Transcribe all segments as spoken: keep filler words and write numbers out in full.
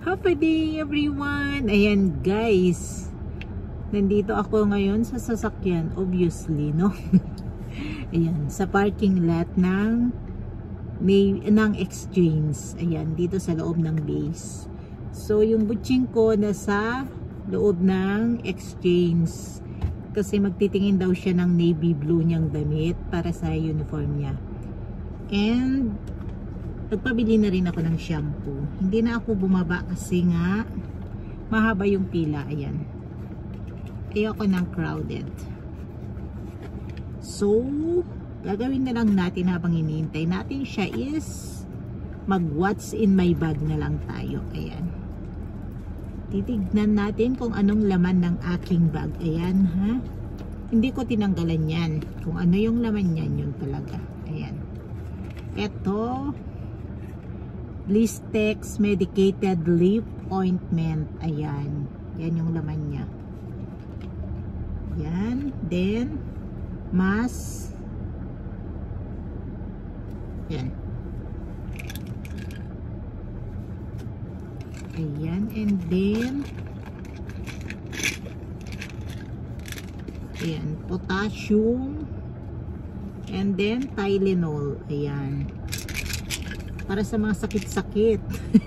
Happy day everyone! Ayan guys, nandito ako ngayon sa sasakyan, obviously, no? Ayan, sa parking lot ng may, ng exchange. Ayan, dito sa loob ng base. So, yung butching ko nasa loob ng exchange. Kasi magtitingin daw siya ng navy blue niyang damit para sa uniform niya. And nagpabili na rin ako ng shampoo. Hindi na ako bumaba kasi nga mahaba yung pila. Ayan. Ayoko ng crowded. So, gagawin na lang natin habang hinihintay natin siya is mag what's in my bag na lang tayo. Ayan. Titignan natin kung anong laman ng aking bag. Ayan, ha? Hindi ko tinanggalan yan. Kung ano yung laman yan, yun talaga. Ayan. Ito, Blistex Medicated Lip Ointment. Ayan. Yan yung laman niya. Yan. Then, mask. Yan. Ayan. And then, ayan. Potassium. And then, Tylenol. Ayan. Para sa mga sakit-sakit.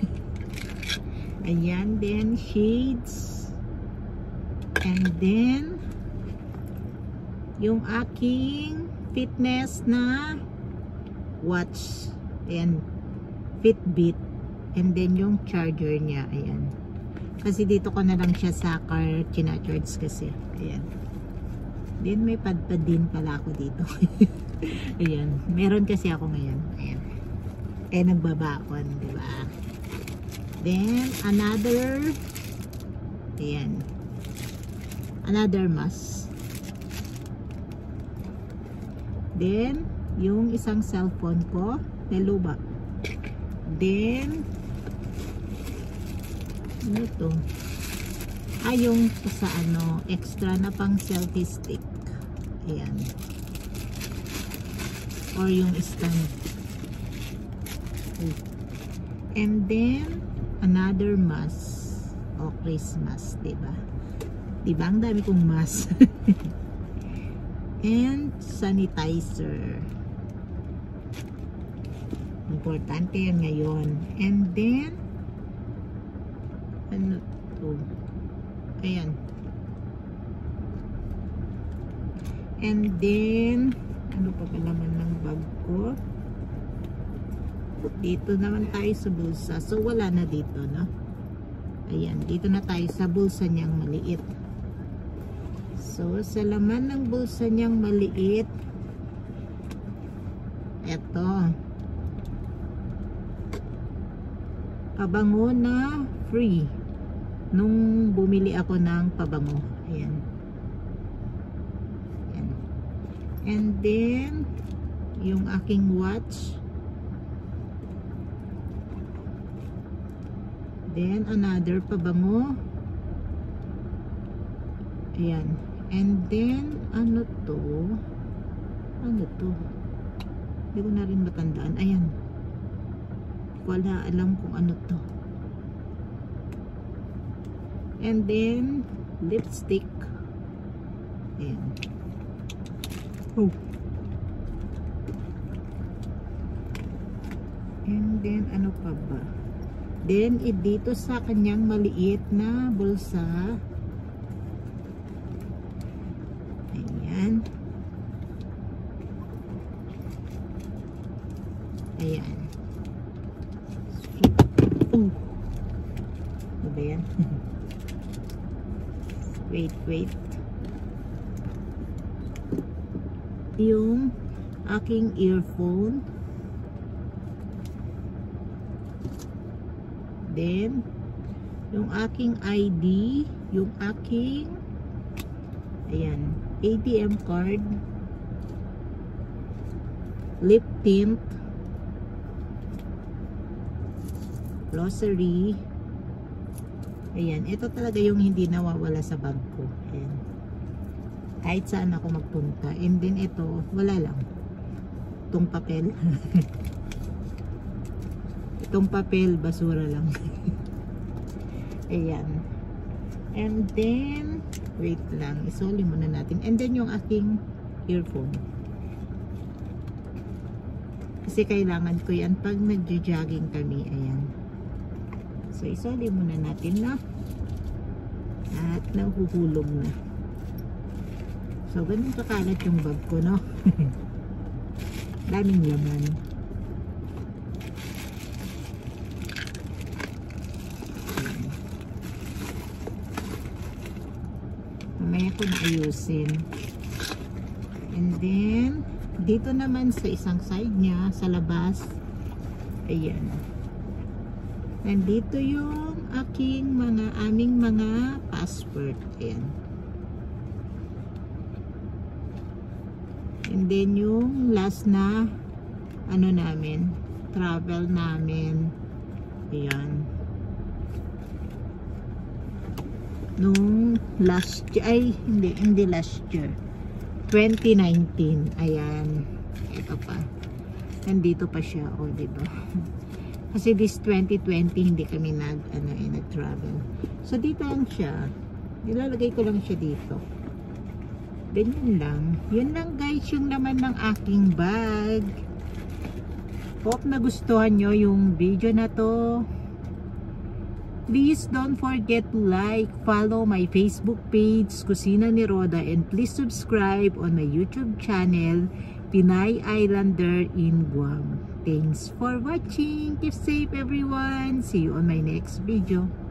Ayan, then shades. And then yung aking fitness na watch. Ayan, Fitbit. And then yung charger niya. Ayan. Kasi dito ko na lang siya sa car china-charge kasi. Ayan. Then may padpad din pala ako dito. Ayan. Meron kasi ako ngayon. Ayan. Eh nagbabakon, di ba? Then another, ayan, another mask. Then yung isang cellphone ko naluba. Then ano to? Ah, yung sa ano, extra na pang selfie stick. Ayan. Or yung stand. And then another mask o Christmas, diba? Diba ang dami kong mask. And sanitizer, importante yan ngayon. And then ano to? Ayan. And then ano pa ba naman ng bag ko? Dito naman tayo sa bulsa. So, wala na dito, no? Ayan. Dito na tayo sa bulsa niyang maliit. So, sa laman ng bulsa niyang maliit, eto. Pabango na free. Nung bumili ako ng pabango. Ayan. Ayan. And then, yung aking watch. Then, another pabango. Ayan. And then, ano to? Ano to? Hindi ko na rin matandaan. Ayan. Wala alam kung ano to. And then, lipstick. Ayan. Oh. And then, ano pa ba? Then, dito sa kanyang maliit na bulsa. Ayan. Ayan. Oh. Ano ba yan? Wait, wait. Yung aking earphone. Then, yung aking I D, yung aking, ayan, A T M card, lip tint, glossary, ayan, ito talaga yung hindi nawawala sa bag ko. Ayan. Kahit saan ako magpunta. And then ito, wala lang. Itong papel. Itong papel, basura lang. Ayan. And then, wait lang, isoli muna natin. And then yung aking earphone. Kasi kailangan ko yan pag nagja-jogging kami. Ayan. So, isoli muna natin na. At nahuhulog na. So, ganun kakalat yung bag ko, no? Daming laman. Mamaya ko na ayusin. And then, dito naman sa isang side niya, sa labas, ayan. Nandito yung aking mga, aming mga passport. Ayan. And then yung last na, ano namin, travel namin. Ayan. Nung last year, ay hindi, hindi last year, twenty nineteen, ayan, ito pa, nandito pa siya, o oh, diba, kasi this twenty twenty hindi kami nag, ano eh, nag-travel, so dito lang siya, nilalagay ko lang siya dito, ganyan lang, yun lang guys, yung laman ng aking bag. Hope nagustuhan nyo yung video na to. Please don't forget to like, follow my Facebook page, Kusina ni Roda, and please subscribe on my YouTube channel, Pinay Islander in Guam. Thanks for watching. Keep safe everyone. See you on my next video.